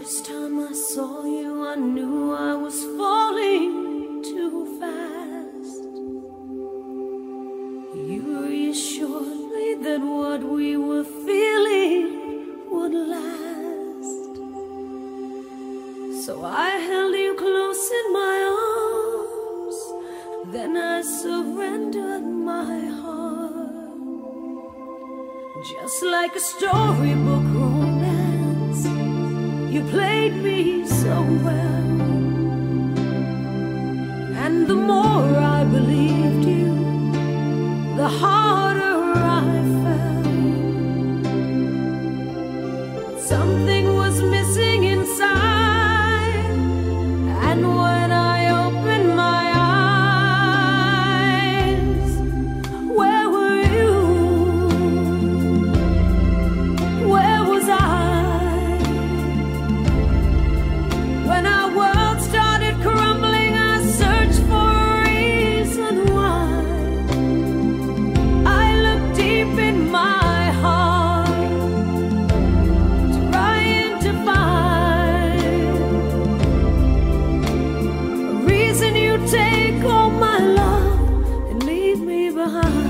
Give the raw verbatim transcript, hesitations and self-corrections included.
first time I saw you, I knew I was falling too fast. You reassured me that what we were feeling would last. So I held you close in my arms, then I surrendered my heart. Just like a storybook romance, you played me so well. And the more I believed you, the harder I felt. Something was missing inside, and when I opened my eyes, where were you? Where was I? When our world started crumbling, I searched for a reason why. I looked deep in my heart, trying to find a reason you take all my love and leave me behind.